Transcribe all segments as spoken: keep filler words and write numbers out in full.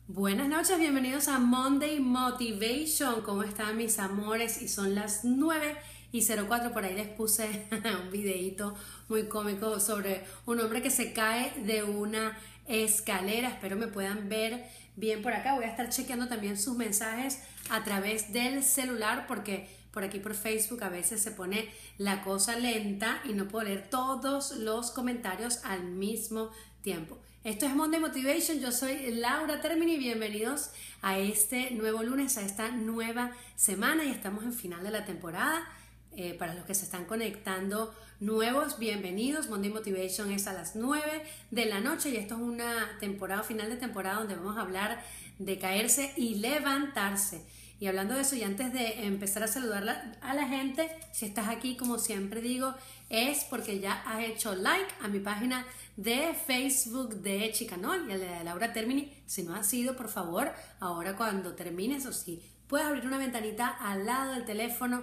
Buenas noches, bienvenidos a Monday Motivation. ¿Cómo están mis amores? Y son las nueve y cero cuatro. Por ahí les puse un videito muy cómico sobre un hombre que se cae de una escalera. Espero me puedan ver bien por acá. Voy a estar chequeando también sus mensajes a través del celular porque por aquí por Facebook a veces se pone la cosa lenta y no puedo leer todos los comentarios al mismo tiempo. Esto es Monday Motivation, yo soy Laura Termini, bienvenidos a este nuevo lunes, a esta nueva semana y estamos en final de la temporada. Eh, para los que se están conectando nuevos, bienvenidos. Monday Motivation es a las nueve de la noche y esto es una temporada, final de temporada donde vamos a hablar de caerse y levantarse. Y hablando de eso, y antes de empezar a saludar a la gente, si estás aquí, como siempre digo, es porque ya has hecho like a mi página de Facebook de Chicanol y a la de Laura Termini. Si no has sido, por favor, ahora cuando termines, o si puedes abrir una ventanita al lado del teléfono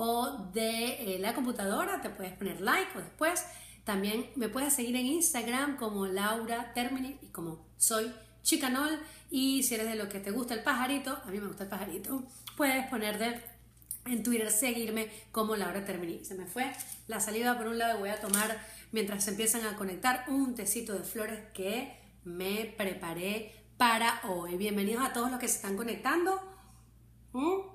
o de eh, la computadora, te puedes poner like o después. También me puedes seguir en Instagram como Laura Termini y como soy Chicanol, y si eres de lo que te gusta el pajarito, a mí me gusta el pajarito, puedes ponerte en Twitter, seguirme como Laura Termini. Se me fue la saliva por un lado y voy a tomar, mientras se empiezan a conectar, un tecito de flores que me preparé para hoy. Bienvenidos a todos los que se están conectando. ¿Mm?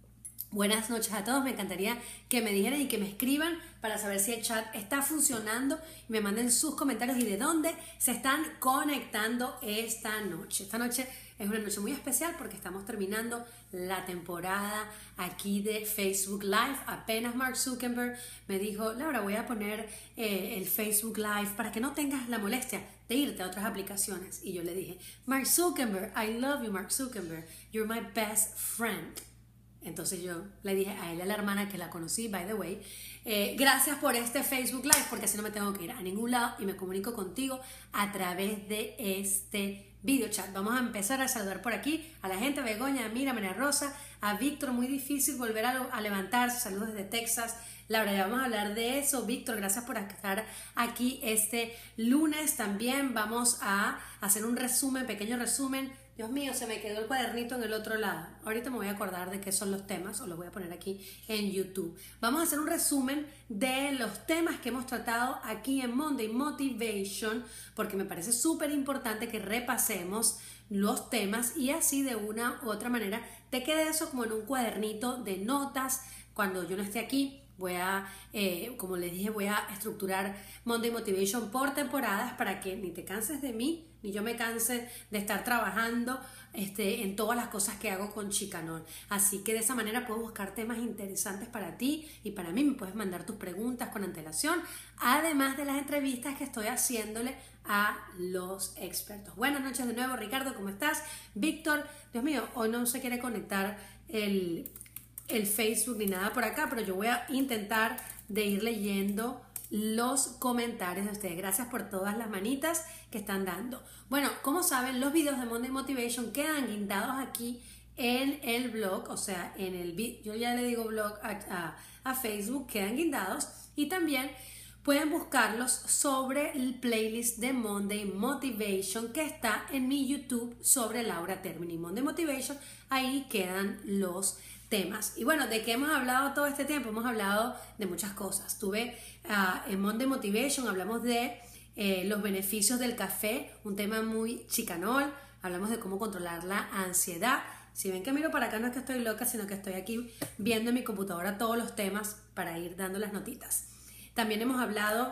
Buenas noches a todos, me encantaría que me dijeran y que me escriban para saber si el chat está funcionando y me manden sus comentarios y de dónde se están conectando esta noche. Esta noche es una noche muy especial porque estamos terminando la temporada aquí de Facebook Live. Apenas Mark Zuckerberg me dijo, Laura, voy a poner eh, el Facebook Live para que no tengas la molestia de irte a otras aplicaciones. Y yo le dije, Mark Zuckerberg, I love you, Mark Zuckerberg, you're my best friend. Entonces yo le dije a él, a la hermana que la conocí, by the way, eh, gracias por este Facebook Live porque así no me tengo que ir a ningún lado y me comunico contigo a través de este video chat. Vamos a empezar a saludar por aquí a la gente, Begoña, a Mira, María Rosa, a Víctor, muy difícil volver a, a levantarse, saludos desde Texas. Laura, ya vamos a hablar de eso. Víctor, gracias por estar aquí este lunes. También vamos a hacer un resumen, pequeño resumen. Dios mío, se me quedó el cuadernito en el otro lado. Ahorita me voy a acordar de qué son los temas o los voy a poner aquí en YouTube. Vamos a hacer un resumen de los temas que hemos tratado aquí en Monday Motivation porque me parece súper importante que repasemos los temas y así de una u otra manera te quede eso como en un cuadernito de notas cuando yo no esté aquí. Voy a, eh, como les dije, voy a estructurar Monday Motivation por temporadas para que ni te canses de mí, ni yo me canse de estar trabajando este, en todas las cosas que hago con Chicanol. Así que de esa manera puedo buscar temas interesantes para ti y para mí. Me puedes mandar tus preguntas con antelación, además de las entrevistas que estoy haciéndole a los expertos. Buenas noches de nuevo, Ricardo, ¿cómo estás? Víctor, Dios mío, hoy no se quiere conectar el... el Facebook ni nada por acá, pero yo voy a intentar de ir leyendo los comentarios de ustedes. Gracias por todas las manitas que están dando. Bueno, como saben, los videos de Monday Motivation quedan guindados aquí en el blog, o sea, en el yo ya le digo blog a, a, a Facebook, quedan guindados y también pueden buscarlos sobre el playlist de Monday Motivation que está en mi YouTube sobre Laura Termini. Monday Motivation, ahí quedan los temas. Y bueno, ¿de qué hemos hablado todo este tiempo? Hemos hablado de muchas cosas. Tuve uh, en Monday Motivation, hablamos de eh, los beneficios del café, un tema muy chicanol. Hablamos de cómo controlar la ansiedad. Si ven que miro para acá, no es que estoy loca, sino que estoy aquí viendo en mi computadora todos los temas para ir dando las notitas. También hemos hablado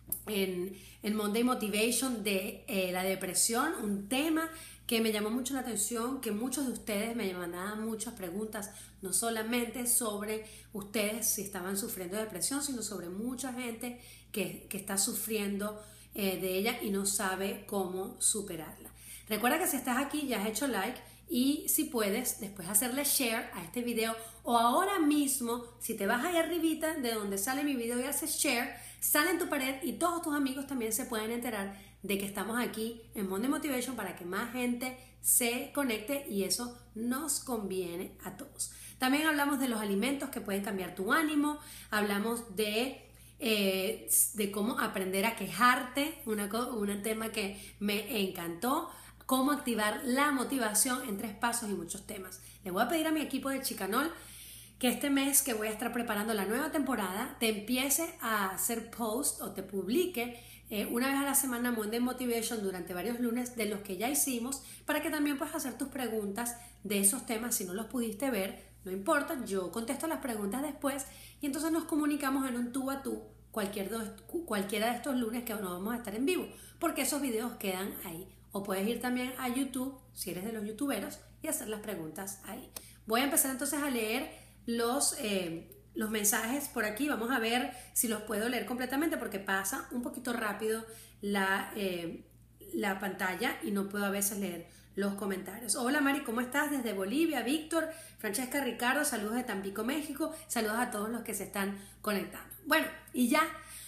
en, en Monday Motivation de eh, la depresión, un tema que me llamó mucho la atención, que muchos de ustedes me mandaban muchas preguntas, no solamente sobre ustedes si estaban sufriendo de depresión, sino sobre mucha gente que, que está sufriendo eh, de ella y no sabe cómo superarla. Recuerda que si estás aquí ya has hecho like y si puedes después hacerle share a este video o ahora mismo si te vas ahí arribita de donde sale mi video y haces share, sale en tu pared y todos tus amigos también se pueden enterar de que estamos aquí en Monday Motivation para que más gente se conecte y eso nos conviene a todos. También hablamos de los alimentos que pueden cambiar tu ánimo, hablamos de, eh, de cómo aprender a quejarte, una, un tema que me encantó. cómo activar la motivación en tres pasos y muchos temas. Le voy a pedir a mi equipo de Chicanol que este mes que voy a estar preparando la nueva temporada te empiece a hacer post o te publique eh, una vez a la semana Monday Motivation durante varios lunes de los que ya hicimos, para que también puedas hacer tus preguntas de esos temas. Si no los pudiste ver, no importa, yo contesto las preguntas después y entonces nos comunicamos en un tú a tú cualquier dos, cualquiera de estos lunes que no vamos a estar en vivo, porque esos videos quedan ahí. O puedes ir también a YouTube, si eres de los youtuberos, y hacer las preguntas ahí. Voy a empezar entonces a leer los, eh, los mensajes por aquí. Vamos a ver si los puedo leer completamente, porque pasa un poquito rápido la, eh, la pantalla y no puedo a veces leer los comentarios. Hola Mari, ¿cómo estás? Desde Bolivia. Víctor, Francesca, Ricardo, saludos de Tampico, México. Saludos a todos los que se están conectando. Bueno, y ya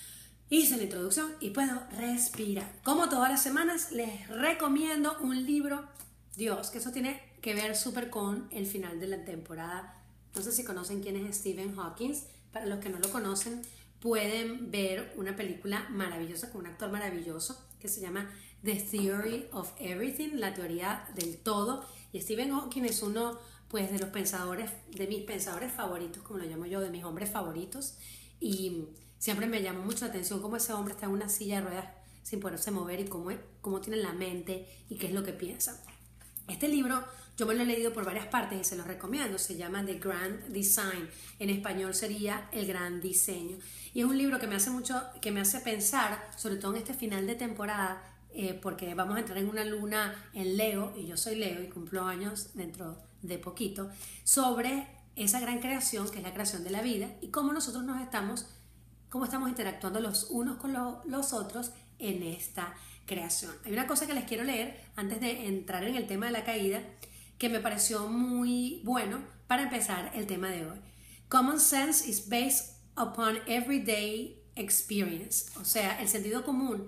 hice la introducción y puedo respirar. Como todas las semanas, les recomiendo un libro. Dios, que eso tiene que ver súper con el final de la temporada. No sé si conocen quién es Stephen Hawking. Para los que no lo conocen, pueden ver una película maravillosa con un actor maravilloso que se llama The Theory of Everything, la teoría del todo. Y Stephen Hawking es uno, pues, de los pensadores, de mis pensadores favoritos, como lo llamo yo, de mis hombres favoritos. Y siempre me llamó mucho la atención cómo ese hombre está en una silla de ruedas sin poderse mover y cómo, cómo tiene la mente y qué es lo que piensa. Este libro yo me lo he leído por varias partes y se los recomiendo. Se llama The Grand Design. En español sería El Gran Diseño. Y es un libro que me hace mucho, que me hace pensar, sobre todo en este final de temporada, eh, porque vamos a entrar en una luna en Leo, y yo soy Leo y cumplo años dentro de poquito, sobre esa gran creación que es la creación de la vida y cómo nosotros nos estamos, cómo estamos interactuando los unos con lo, los otros en esta creación. Hay una cosa que les quiero leer antes de entrar en el tema de la caída, que me pareció muy bueno para empezar el tema de hoy. Common sense is based upon everyday experience. O sea, el sentido común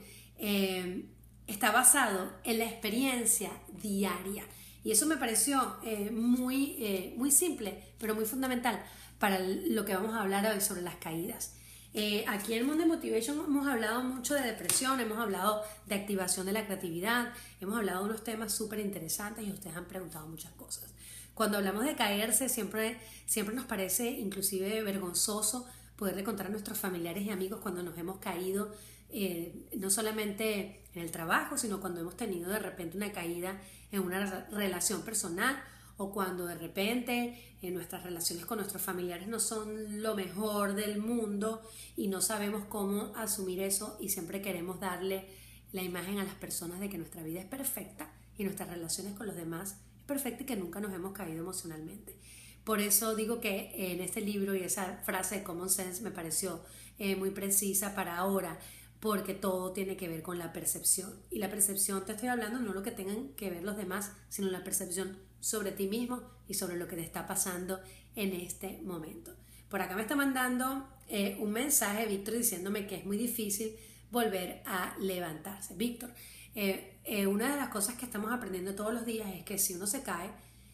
eh, está basado en la experiencia diaria. Y eso me pareció eh, muy, eh, muy simple, pero muy fundamental para lo que vamos a hablar hoy sobre las caídas. Eh, aquí en Monday Motivation hemos hablado mucho de depresión, hemos hablado de activación de la creatividad, hemos hablado de unos temas súper interesantes y ustedes han preguntado muchas cosas. Cuando hablamos de caerse, siempre, siempre nos parece inclusive vergonzoso poderle contar a nuestros familiares y amigos cuando nos hemos caído, eh, no solamente en el trabajo, sino cuando hemos tenido de repente una caída en una relación personal, o cuando de repente eh, nuestras relaciones con nuestros familiares no son lo mejor del mundo y no sabemos cómo asumir eso y siempre queremos darle la imagen a las personas de que nuestra vida es perfecta y nuestras relaciones con los demás es perfecta y que nunca nos hemos caído emocionalmente. Por eso digo que en este libro y esa frase de Common Sense me pareció eh, muy precisa para ahora, porque todo tiene que ver con la percepción. Y la percepción, te estoy hablando, no lo que tengan que ver los demás, sino la percepción sobre ti mismo y sobre lo que te está pasando en este momento. Por acá me está mandando eh, un mensaje Víctor diciéndome que es muy difícil volver a levantarse. Víctor, eh, eh, una de las cosas que estamos aprendiendo todos los días es que si uno se cae,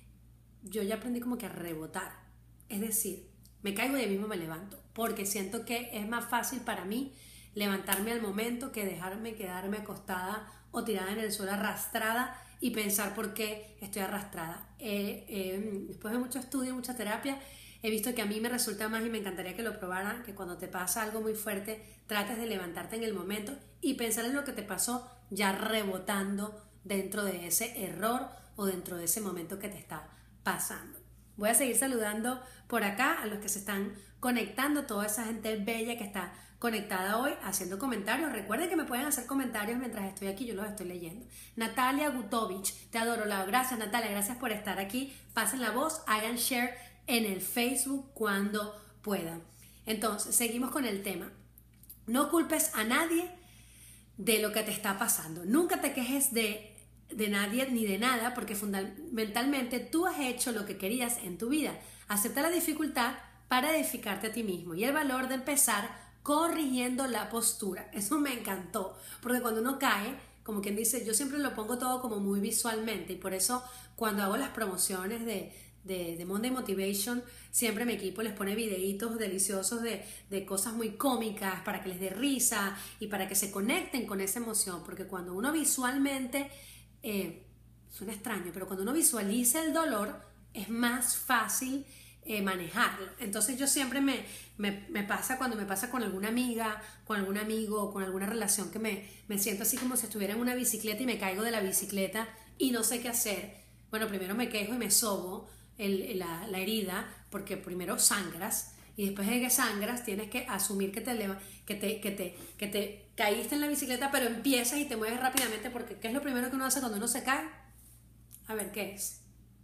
yo ya aprendí como que a rebotar. Es decir, me caigo y ahí mismo me levanto, porque siento que es más fácil para mí levantarme al momento que dejarme quedarme acostada o tirada en el suelo arrastrada y pensar por qué estoy arrastrada. Eh, eh, después de mucho estudio, mucha terapia, he visto que a mí me resulta más, y me encantaría que lo probaran, que cuando te pasa algo muy fuerte, trates de levantarte en el momento y pensar en lo que te pasó ya rebotando dentro de ese error o dentro de ese momento que te está pasando. Voy a seguir saludando por acá a los que se están conectando, toda esa gente bella que está conectada hoy haciendo comentarios. Recuerden que me pueden hacer comentarios mientras estoy aquí, yo los estoy leyendo. Natalia Gutovich, te adoro, Lau. Gracias Natalia, gracias por estar aquí. Pasen la voz, hagan share en el Facebook cuando puedan. Entonces, seguimos con el tema. No culpes a nadie de lo que te está pasando. Nunca te quejes de, de nadie ni de nada, porque fundamentalmente tú has hecho lo que querías en tu vida. Acepta la dificultad para edificarte a ti mismo y el valor de empezar corrigiendo la postura. Eso me encantó, porque cuando uno cae, como quien dice, yo siempre lo pongo todo como muy visualmente, y por eso cuando hago las promociones de, de, de Monday Motivation, siempre mi equipo les pone videitos deliciosos de, de cosas muy cómicas para que les dé risa y para que se conecten con esa emoción, porque cuando uno visualmente eh, suena extraño, pero cuando uno visualiza el dolor es más fácil eh, manejarlo. Entonces yo siempre me, me, me pasa cuando me pasa con alguna amiga, con algún amigo, con alguna relación que me, me siento así como si estuviera en una bicicleta y me caigo de la bicicleta y no sé qué hacer. Bueno, primero me quejo y me sobo el, la, la herida, porque primero sangras y después de que sangras tienes que asumir que te, que, te, que, te, que te caíste en la bicicleta, pero empiezas y te mueves rápidamente, porque ¿qué es lo primero que uno hace cuando uno se cae? A ver, ¿qué es?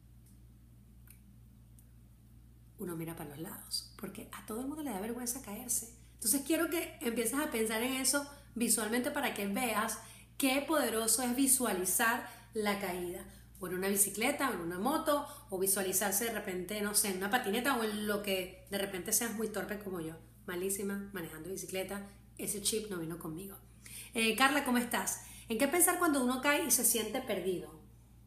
Uno mira para los lados, porque a todo el mundo le da vergüenza caerse. Entonces quiero que empieces a pensar en eso visualmente para que veas qué poderoso es visualizar la caída, o en una bicicleta, o en una moto, o visualizarse de repente, no sé, en una patineta, o en lo que de repente seas muy torpe como yo, malísima manejando bicicleta. Ese chip no vino conmigo. eh, Carla, ¿cómo estás? ¿En qué pensar cuando uno cae y se siente perdido?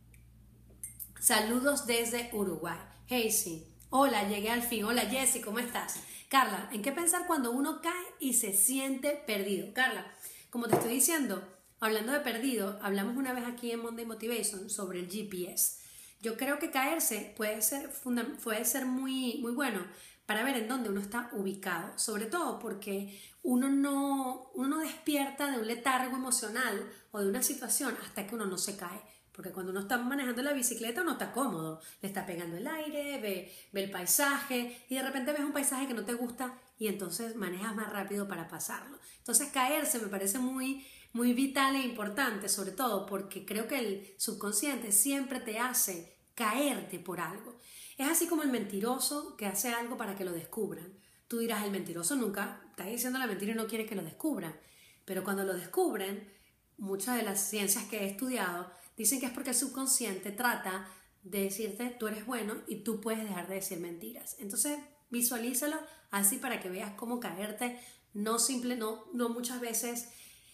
Saludos desde Uruguay. Hey, sí. Hola, llegué al fin. Hola, Jessy, ¿cómo estás? Carla, ¿en qué pensar cuando uno cae y se siente perdido? Carla, como te estoy diciendo, hablando de perdido, hablamos una vez aquí en Monday Motivation sobre el G P S. Yo creo que caerse puede ser, puede ser muy, muy bueno para ver en dónde uno está ubicado, sobre todo porque uno no, uno no despierta de un letargo emocional o de una situación hasta que uno no se cae. Porque cuando uno está manejando la bicicleta uno está cómodo, le está pegando el aire, ve, ve el paisaje y de repente ves un paisaje que no te gusta y entonces manejas más rápido para pasarlo. Entonces caerse me parece muy, muy vital e importante, sobre todo porque creo que el subconsciente siempre te hace caerte por algo. Es así como el mentiroso que hace algo para que lo descubran. Tú dirás, el mentiroso nunca está diciendo la mentira y no quiere que lo descubran, pero cuando lo descubren, muchas de las ciencias que he estudiado dicen que es porque el subconsciente trata de decirte tú eres bueno y tú puedes dejar de decir mentiras. Entonces visualízalo así para que veas cómo caerte no, simple, no, no muchas veces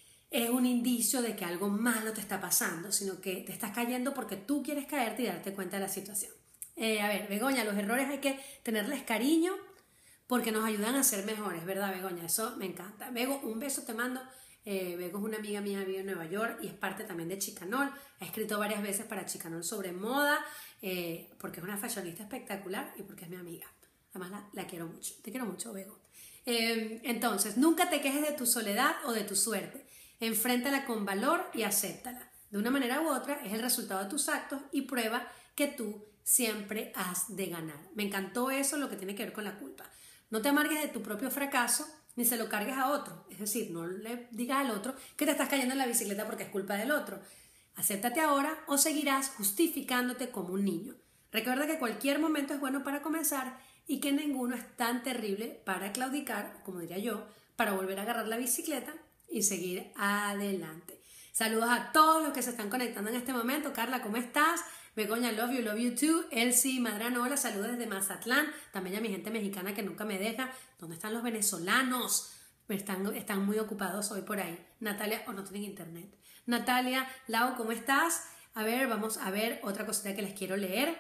es un indicio de que algo malo te está pasando, sino que te estás cayendo porque tú quieres caerte y darte cuenta de la situación. Eh, a ver, Begoña, los errores hay que tenerles cariño porque nos ayudan a ser mejores, ¿verdad, Begoña? Eso me encanta. Bego, un beso te mando. Eh, Bego es una amiga mía, vive en Nueva York y es parte también de Chicanol. Ha escrito varias veces para Chicanol sobre moda, eh, porque es una fashionista espectacular y porque es mi amiga. Además la, la quiero mucho. Te quiero mucho, Bego. Eh, entonces, nunca te quejes de tu soledad o de tu suerte. Enfréntala con valor y acéptala. De una manera u otra es el resultado de tus actos y prueba que tú siempre has de ganar. Me encantó eso, lo que tiene que ver con la culpa. No te amargues de tu propio fracaso ni se lo cargues a otro. Es decir, no le digas al otro que te estás cayendo en la bicicleta porque es culpa del otro. Acéptate ahora o seguirás justificándote como un niño. Recuerda que cualquier momento es bueno para comenzar y que ninguno es tan terrible para claudicar, como diría yo, para volver a agarrar la bicicleta y seguir adelante. Saludos a todos los que se están conectando en este momento. Carla, ¿cómo estás? Begoña, love you, love you too. Elsie Madrano, hola, saludos desde Mazatlán. También a mi gente mexicana que nunca me deja. ¿Dónde están los venezolanos? Están, están muy ocupados hoy por ahí. Natalia, o oh, no tienen internet. Natalia, Lau, ¿cómo estás? A ver, vamos a ver otra cosita que les quiero leer.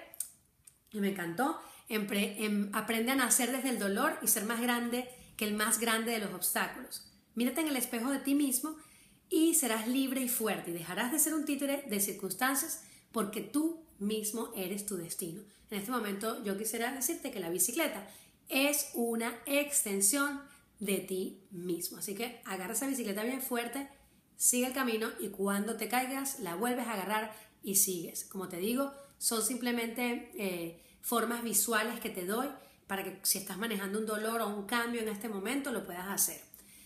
Y me encantó. Empre, em, aprende a nacer desde el dolor y ser más grande que el más grande de los obstáculos. Mírate en el espejo de ti mismo y serás libre y fuerte y dejarás de ser un títere de circunstancias porque tú mismo eres tu destino. En este momento yo quisiera decirte que la bicicleta es una extensión de ti mismo. Así que agarra esa bicicleta bien fuerte, sigue el camino y cuando te caigas la vuelves a agarrar y sigues. Como te digo, son simplemente eh, formas visuales que te doy para que si estás manejando un dolor o un cambio en este momento lo puedas hacer.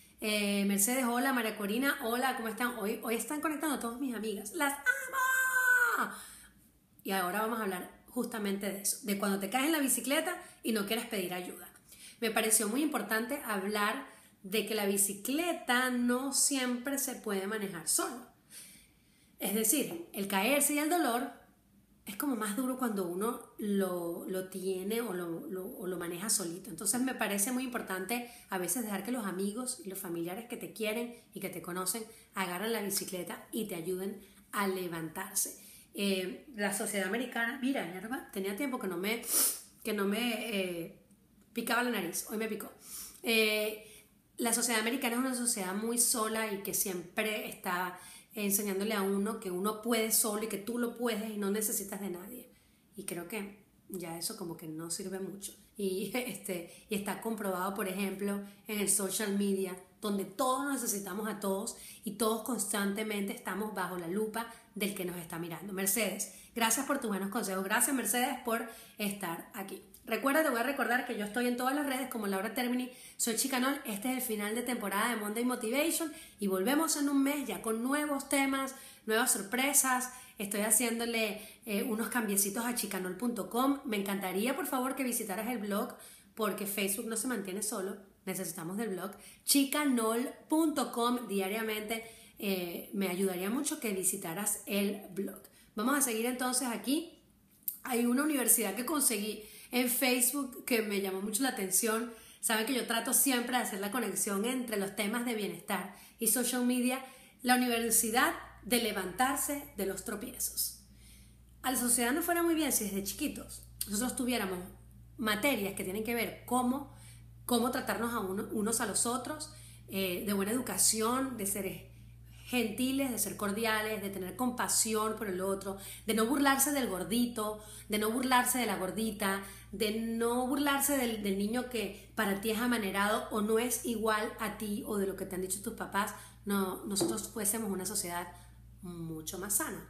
Eh, Mercedes, hola. María Corina, hola, ¿cómo están? Hoy, hoy están conectando a todas mis amigas. ¡Las amo! Y ahora vamos a hablar justamente de eso, de cuando te caes en la bicicleta y no quieres pedir ayuda. Me pareció muy importante hablar de que la bicicleta no siempre se puede manejar solo. Es decir, el caerse y el dolor es como más duro cuando uno lo, lo tiene o lo, lo, o lo maneja solito. Entonces me parece muy importante a veces dejar que los amigos y los familiares que te quieren y que te conocen agarren la bicicleta y te ayuden a levantarse. Eh, la sociedad americana, mira, Nerva, tenía tiempo que no me, que no me eh, picaba la nariz, hoy me picó. Eh, la sociedad americana es una sociedad muy sola y que siempre está enseñándole a uno que uno puede solo y que tú lo puedes y no necesitas de nadie. Y creo que ya eso como que no sirve mucho. Y, este, y está comprobado, por ejemplo, en el social media, donde todos necesitamos a todos y todos constantemente estamos bajo la lupa del que nos está mirando. Mercedes, gracias por tus buenos consejos. Gracias, Mercedes, por estar aquí. Recuerda, te voy a recordar que yo estoy en todas las redes como Laura Termini, soy Chicanol. Este es el final de temporada de Monday Motivation y volvemos en un mes ya con nuevos temas, nuevas sorpresas. Estoy haciéndole eh, unos cambiecitos a chicanol punto com. Me encantaría, por favor, que visitaras el blog porque Facebook no se mantiene solo. Necesitamos del blog chicanol punto com diariamente. Eh, me ayudaría mucho que visitaras el blog. Vamos a seguir entonces aquí. Hay una universidad que conseguí en Facebook que me llamó mucho la atención. Saben que yo trato siempre de hacer la conexión entre los temas de bienestar y social media. La Universidad de Levantarse de los Tropiezos. A la sociedad no fuera muy bien si desde chiquitos nosotros tuviéramos materias que tienen que ver cómo, cómo tratarnos a uno, unos a los otros, eh, de buena educación, de ser gentiles, de ser cordiales, de tener compasión por el otro, de no burlarse del gordito, de no burlarse de la gordita, de no burlarse del, del niño que para ti es amanerado o no es igual a ti o de lo que te han dicho tus papás. No, nosotros fuésemos una sociedad mucho más sana.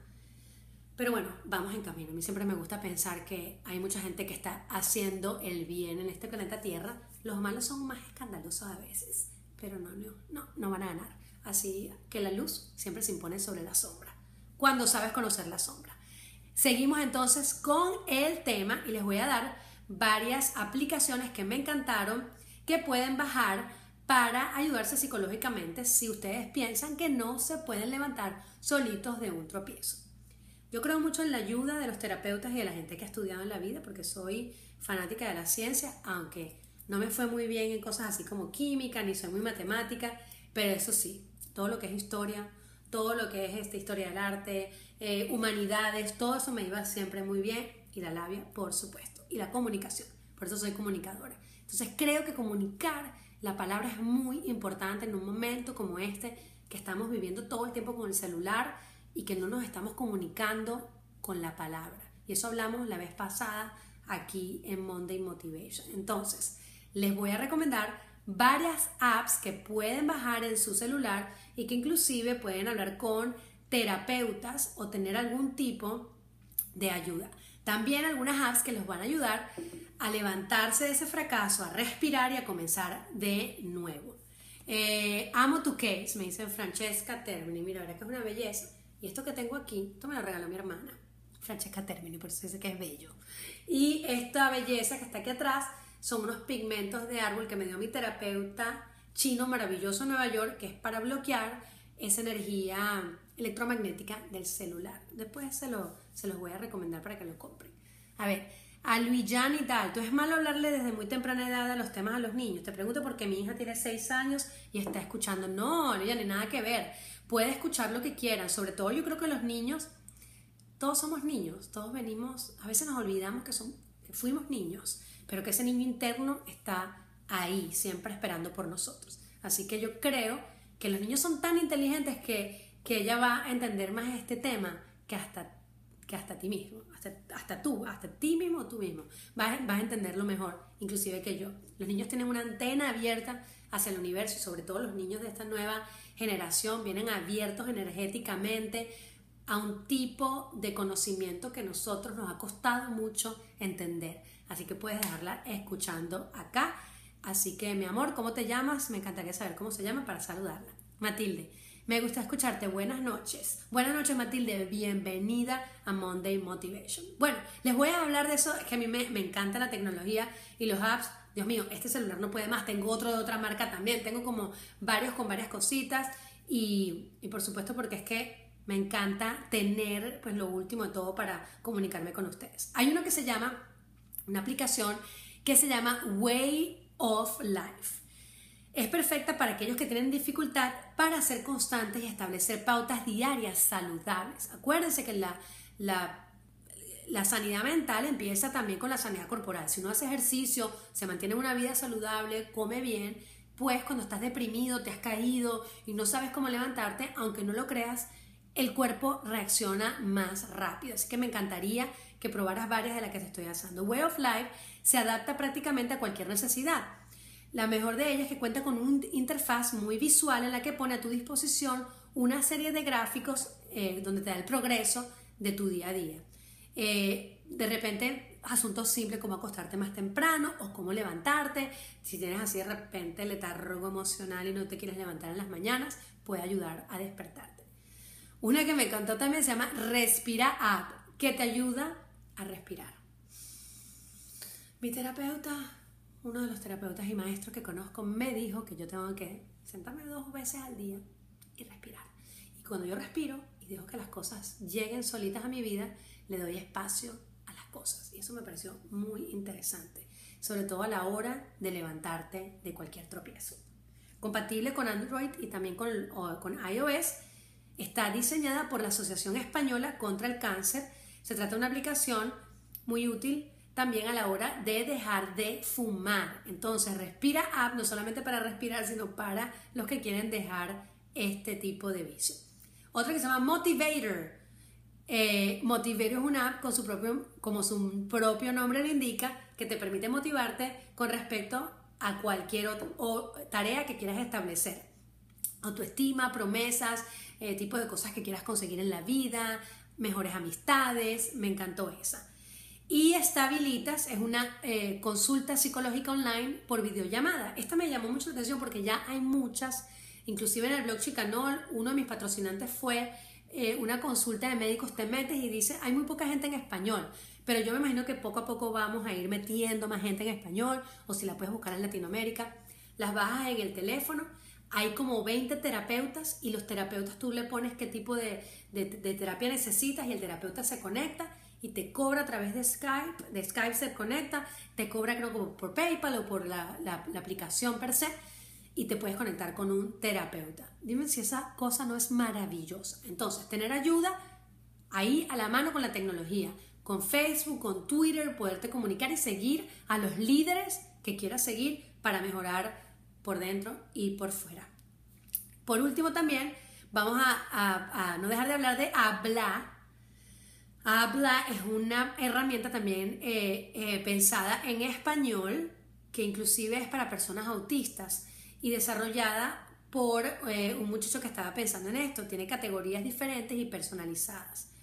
Pero bueno, vamos en camino. A mí siempre me gusta pensar que hay mucha gente que está haciendo el bien en este planeta Tierra. Los malos son más escandalosos a veces, pero no, no, no, no van a ganar. Así que la luz siempre se impone sobre la sombra, cuando sabes conocer la sombra. Seguimos entonces con el tema y les voy a dar varias aplicaciones que me encantaron que pueden bajar para ayudarse psicológicamente si ustedes piensan que no se pueden levantar solitos de un tropiezo. Yo creo mucho en la ayuda de los terapeutas y de la gente que ha estudiado en la vida porque soy fanática de la ciencia, aunque no me fue muy bien en cosas así como química, ni soy muy matemática, pero eso sí, todo lo que es historia, todo lo que es esta historia del arte, eh, humanidades, todo eso me iba siempre muy bien, y la labia, por supuesto, y la comunicación, por eso soy comunicadora. Entonces creo que comunicar la palabra es muy importante en un momento como este, que estamos viviendo todo el tiempo con el celular y que no nos estamos comunicando con la palabra. Y eso hablamos la vez pasada aquí en Monday Motivation. Entonces, les voy a recomendar varias apps que pueden bajar en su celular y que inclusive pueden hablar con terapeutas o tener algún tipo de ayuda. También algunas apps que los van a ayudar a levantarse de ese fracaso, a respirar y a comenzar de nuevo. Eh, amo tu case, me dice Francesca Termini. Mira, verdad que es una belleza. Y esto que tengo aquí, esto me lo regaló mi hermana, Francesca Termini, por eso dice que es bello. Y esta belleza que está aquí atrás son unos pigmentos de árbol que me dio mi terapeuta chino maravilloso en Nueva York, que es para bloquear esa energía electromagnética del celular. Después se, lo, se los voy a recomendar para que lo compren. A ver, a Luillán y tal, ¿tú es malo hablarle desde muy temprana edad a los temas a los niños? Te pregunto porque mi hija tiene seis años y está escuchando. No, Luillán, ni nada que ver. Puede escuchar lo que quieran. Sobre todo yo creo que los niños, todos somos niños, todos venimos, a veces nos olvidamos que, son, que fuimos niños, pero que ese niño interno está ahí, siempre esperando por nosotros. Así que yo creo que los niños son tan inteligentes que, que ella va a entender más este tema que hasta, que hasta ti mismo, hasta, hasta tú, hasta ti mismo, tú mismo. Vas, vas a entenderlo mejor, inclusive que yo. Los niños tienen una antena abierta hacia el universo y sobre todo los niños de esta nueva generación vienen abiertos energéticamente a un tipo de conocimiento que a nosotros nos ha costado mucho entender. Así que puedes dejarla escuchando acá. Así que, mi amor, ¿cómo te llamas? Me encantaría saber cómo se llama para saludarla. Matilde, me gusta escucharte. Buenas noches. Buenas noches, Matilde. Bienvenida a Monday Motivation. Bueno, les voy a hablar de eso. Es que a mí me, me encanta la tecnología y los apps. Dios mío, este celular no puede más. Tengo otro de otra marca también. Tengo como varios con varias cositas. Y, y por supuesto porque es que me encanta tener pues lo último de todo para comunicarme con ustedes. Hay uno que se llama, una aplicación que se llama Way of Life. Es perfecta para aquellos que tienen dificultad para ser constantes y establecer pautas diarias saludables. Acuérdense que la, la, la sanidad mental empieza también con la sanidad corporal. Si uno hace ejercicio, se mantiene una vida saludable, come bien, pues cuando estás deprimido, te has caído y no sabes cómo levantarte, aunque no lo creas, el cuerpo reacciona más rápido. Así que me encantaría que probaras varias de las que te estoy haciendo. Way of Life se adapta prácticamente a cualquier necesidad. La mejor de ellas es que cuenta con una interfaz muy visual en la que pone a tu disposición una serie de gráficos eh, donde te da el progreso de tu día a día. Eh, de repente, asuntos simples como acostarte más temprano o cómo levantarte. Si tienes así de repente letargo emocional y no te quieres levantar en las mañanas, puede ayudar a despertarte. Una que me encantó también se llama Respira App, que te ayuda a respirar. Mi terapeuta, uno de los terapeutas y maestros que conozco, me dijo que yo tengo que sentarme dos veces al día y respirar. Y cuando yo respiro y dejo que las cosas lleguen solitas a mi vida, le doy espacio a las cosas. Y eso me pareció muy interesante, sobre todo a la hora de levantarte de cualquier tropiezo. Compatible con Android y también con, con iOS, está diseñada por la Asociación Española contra el Cáncer. Se trata de una aplicación muy útil también a la hora de dejar de fumar. Entonces, Respira App no solamente para respirar, sino para los que quieren dejar este tipo de vicio. Otra que se llama Motivator. Eh, Motivator es una app con su propio, como su propio nombre lo indica, que te permite motivarte con respecto a cualquier otra, o tarea que quieras establecer. Autoestima, promesas, eh, tipo de cosas que quieras conseguir en la vida, mejores amistades. Me encantó esa. Y Estabilitas es una eh, consulta psicológica online por videollamada. Esta me llamó mucho la atención porque ya hay muchas, inclusive en el blog Chicanol, uno de mis patrocinantes fue eh, una consulta de médicos. Te metes y dice, hay muy poca gente en español, pero yo me imagino que poco a poco vamos a ir metiendo más gente en español, o si la puedes buscar en Latinoamérica. Las bajas en el teléfono. Hay como veinte terapeutas y los terapeutas tú le pones qué tipo de, de, de terapia necesitas y el terapeuta se conecta y te cobra a través de Skype. De Skype se conecta, te cobra creo como por PayPal o por la, la, la aplicación per se, y te puedes conectar con un terapeuta. Dime si esa cosa no es maravillosa. Entonces, tener ayuda ahí a la mano con la tecnología, con Facebook, con Twitter, poderte comunicar y seguir a los líderes que quieras seguir para mejorar por dentro y por fuera. Por último también vamos a, a, a no dejar de hablar de Habla. Habla es una herramienta también eh, eh, pensada en español, que inclusive es para personas autistas y desarrollada por eh, un muchacho que estaba pensando en esto. Tiene categorías diferentes y personalizadas.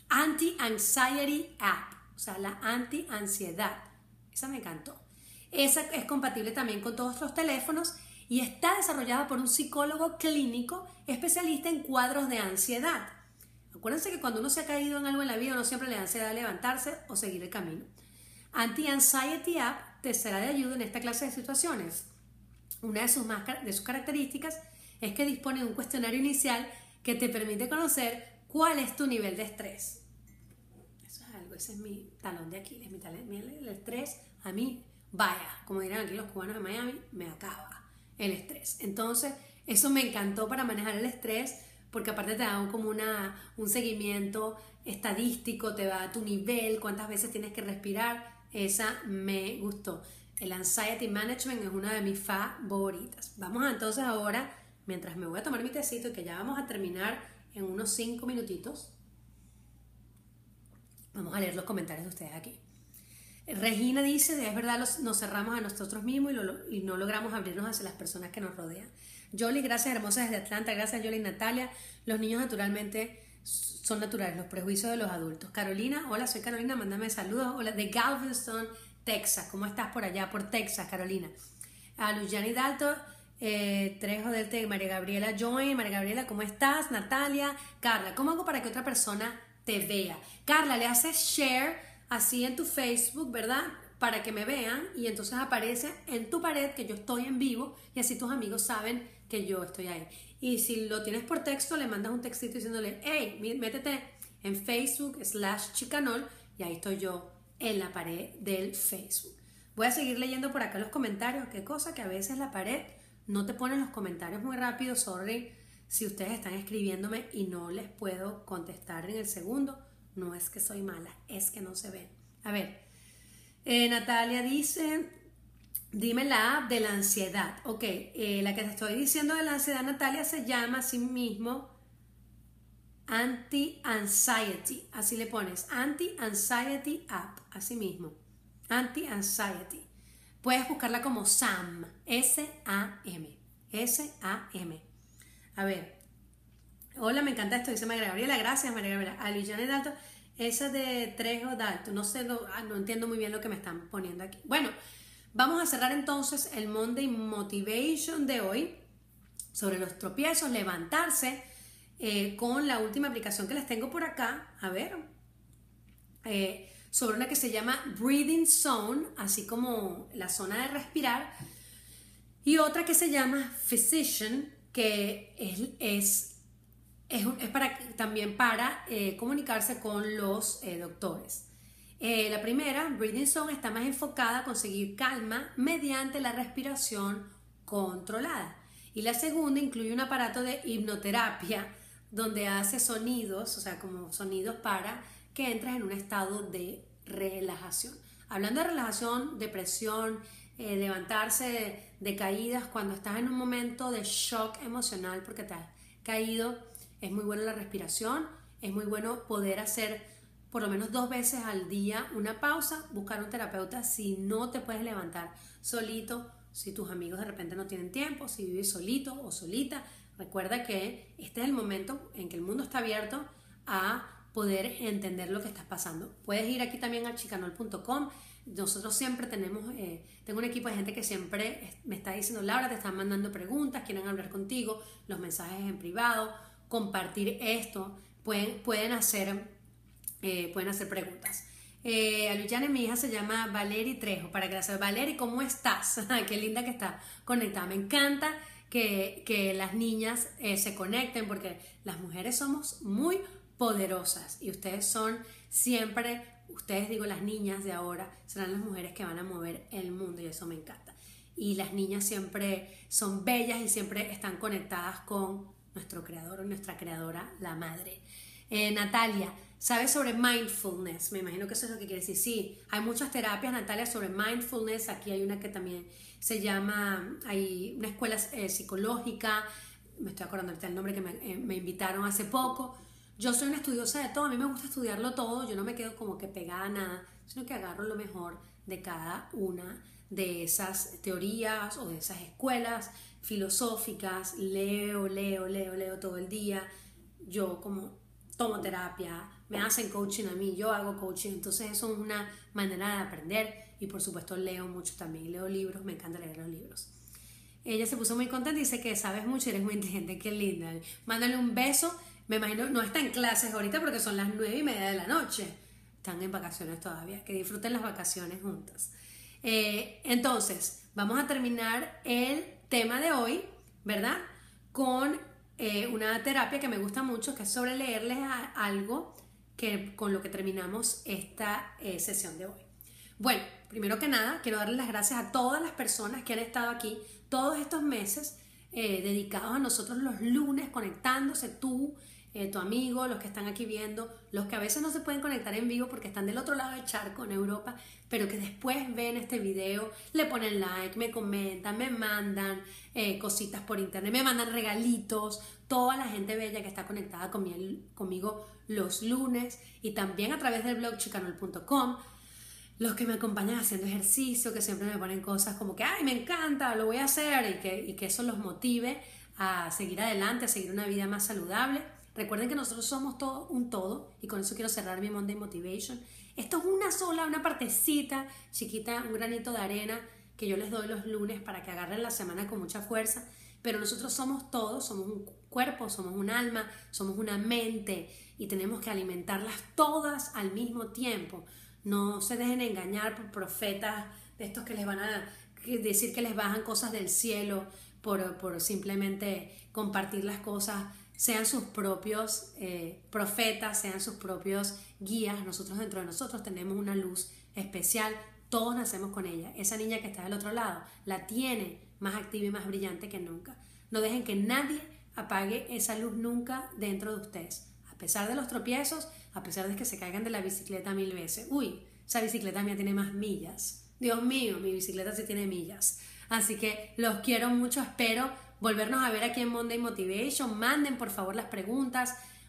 Anti-Anxiety App, o sea, la anti-ansiedad. Esa me encantó. Esa es compatible también con todos los teléfonos y está desarrollada por un psicólogo clínico especialista en cuadros de ansiedad. Acuérdense que cuando uno se ha caído en algo en la vida, uno siempre le da ansiedad levantarse o seguir el camino. Anti-Anxiety App te será de ayuda en esta clase de situaciones. Una de sus, más, de sus características es que dispone de un cuestionario inicial que te permite conocer cuál es tu nivel de estrés. Eso es algo, ese es mi talón de Aquiles, mi talón, el estrés a mí, vaya, como dirán aquí los cubanos de Miami, me acaba el estrés. Entonces, eso me encantó para manejar el estrés, porque aparte te da un, como una, un seguimiento estadístico, te da tu nivel, cuántas veces tienes que respirar. Esa me gustó. El Anxiety Management es una de mis favoritas. Vamos a, entonces ahora, mientras me voy a tomar mi tecito, que ya vamos a terminar en unos cinco minutitos, vamos a leer los comentarios de ustedes aquí. Regina dice, es verdad, los, nos cerramos a nosotros mismos y, lo, y no logramos abrirnos hacia las personas que nos rodean. Jolie, gracias, hermosa desde Atlanta. Gracias, Jolie y Natalia. Los niños naturalmente son naturales, los prejuicios de los adultos. Carolina, hola, soy Carolina, mándame saludos. Hola, de Galveston, Texas. ¿Cómo estás por allá, por Texas, Carolina? A Luciani Dalto, eh, Trejo del T, María Gabriela Join. María Gabriela, ¿cómo estás? Natalia, Carla, ¿cómo hago para que otra persona te vea? Carla, le haces share así en tu Facebook, ¿verdad? Para que me vean y entonces aparece en tu pared que yo estoy en vivo y así tus amigos saben que yo estoy ahí. Y si lo tienes por texto, le mandas un textito diciéndole, hey, métete en Facebook slash Chicanol y ahí estoy yo en la pared del Facebook. Voy a seguir leyendo por acá los comentarios. Qué cosa que a veces la pared no te pone los comentarios muy rápido. Sorry si ustedes están escribiéndome y no les puedo contestar en el segundo. No es que soy mala, es que no se ven. A ver, eh, Natalia dice, dime la app de la ansiedad. Ok, eh, la que te estoy diciendo de la ansiedad, Natalia, se llama a sí mismo Anti-Anxiety, así le pones, Anti-Anxiety App, así mismo, Anti-Anxiety. Puedes buscarla como SAM, S A M, S A M. A ver, hola, me encanta esto, dice María Gabriela, gracias María Gabriela. A Luciana Dalto, esa de Trejo Dalto, no sé, lo, no entiendo muy bien lo que me están poniendo aquí. Bueno, vamos a cerrar entonces el Monday Motivation de hoy sobre los tropiezos, levantarse, eh, con la última aplicación que les tengo por acá, a ver, eh, sobre una que se llama Breathing Zone, así como la zona de respirar, y otra que se llama Physician, que es, es, es, es para, también para eh, comunicarse con los eh, doctores. Eh, la primera, Breathing Zone, está más enfocada a conseguir calma mediante la respiración controlada. Y la segunda incluye un aparato de hipnoterapia donde hace sonidos, o sea, como sonidos para que entres en un estado de relajación. Hablando de relajación, depresión, eh, levantarse de, de caídas, cuando estás en un momento de shock emocional porque te has caído, es muy bueno la respiración, es muy bueno poder hacer por lo menos dos veces al día una pausa, buscar un terapeuta si no te puedes levantar solito, si tus amigos de repente no tienen tiempo, si vives solito o solita. Recuerda que este es el momento en que el mundo está abierto a poder entender lo que estás pasando. Puedes ir aquí también a chicanol punto com. Nosotros siempre tenemos, eh, tengo un equipo de gente que siempre me está diciendo, Laura, te están mandando preguntas, quieren hablar contigo, los mensajes en privado, compartir esto, pueden, pueden, hacer, eh, pueden hacer preguntas. Eh, a Luciana, mi hija se llama Valery Trejo, para que la sepa. Valery, ¿cómo estás? Qué linda que está conectada, me encanta que, que las niñas eh, se conecten, porque las mujeres somos muy poderosas y ustedes son siempre, ustedes digo las niñas de ahora, serán las mujeres que van a mover el mundo y eso me encanta. Y las niñas siempre son bellas y siempre están conectadas con nuestro creador o nuestra creadora, la madre. Eh, Natalia, ¿sabes sobre mindfulness? Me imagino que eso es lo que quiere decir. Sí, hay muchas terapias, Natalia, sobre mindfulness. Aquí hay una que también se llama, hay una escuela eh, psicológica, me estoy acordando ahorita el nombre que me, eh, me invitaron hace poco. Yo soy una estudiosa de todo, a mí me gusta estudiarlo todo, yo no me quedo como que pegada a nada, sino que agarro lo mejor de cada una de esas teorías o de esas escuelas filosóficas, leo, leo, leo, leo todo el día. Yo como tomo terapia, me hacen coaching a mí, yo hago coaching, entonces eso es una manera de aprender y por supuesto leo mucho también, leo libros, me encanta leer los libros. Ella se puso muy contenta y dice que sabes mucho y eres muy inteligente, qué linda. Mándale un beso, me imagino, no está en clases ahorita porque son las nueve y media de la noche, están en vacaciones todavía, que disfruten las vacaciones juntas. Eh, entonces, vamos a terminar el tema de hoy, ¿verdad? Con Eh, una terapia que me gusta mucho, que es sobre leerles a, algo que, con lo que terminamos esta eh, sesión de hoy. Bueno, primero que nada, quiero darles las gracias a todas las personas que han estado aquí todos estos meses eh, dedicados a nosotros los lunes, conectándose, tú, eh, tu amigo, los que están aquí viendo, los que a veces no se pueden conectar en vivo porque están del otro lado del charco en Europa, pero que después ven este video, le ponen like, me comentan, me mandan eh, cositas por internet, me mandan regalitos, toda la gente bella que está conectada conmigo, conmigo los lunes y también a través del blog chicanol punto com, los que me acompañan haciendo ejercicio, que siempre me ponen cosas como que ¡ay, me encanta, lo voy a hacer! Y que, y que eso los motive a seguir adelante, a seguir una vida más saludable. Recuerden que nosotros somos todo un todo y con eso quiero cerrar mi Monday Motivation. Esto es una sola, una partecita chiquita, un granito de arena que yo les doy los lunes para que agarren la semana con mucha fuerza, pero nosotros somos todos, somos un cuerpo, somos un alma, somos una mente y tenemos que alimentarlas todas al mismo tiempo. No se dejen engañar por profetas de estos que les van a decir que les bajan cosas del cielo por, por simplemente compartir las cosas. Sean sus propios eh, profetas, sean sus propios guías. Nosotros dentro de nosotros tenemos una luz especial, todos nacemos con ella. Esa niña que está del otro lado la tiene más activa y más brillante que nunca. No dejen que nadie apague esa luz nunca dentro de ustedes. A pesar de los tropiezos, a pesar de que se caigan de la bicicleta mil veces. Uy, esa bicicleta mía tiene más millas. Dios mío, mi bicicleta sí tiene millas. Así que los quiero mucho, espero volvernos a ver aquí en Monday Motivation. Manden por favor las preguntas.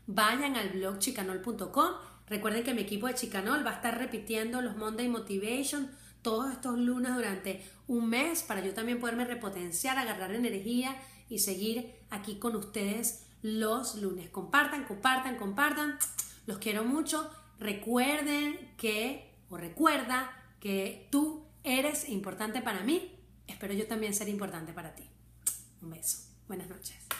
vayan al blog chicanol punto com. Recuerden que mi equipo de Chicanol va a estar repitiendo los Monday Motivation todos estos lunes durante un mes para yo también poderme repotenciar, agarrar energía y seguir aquí con ustedes los lunes. Compartan, compartan, compartan. Los quiero mucho. Recuerden que, o recuerda que tú eres importante para mí. Espero yo también ser importante para ti. Un beso. Buenas noches.